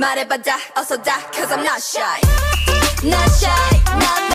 말해봐 다 어서 다 Cause I'm not shy Not shy, not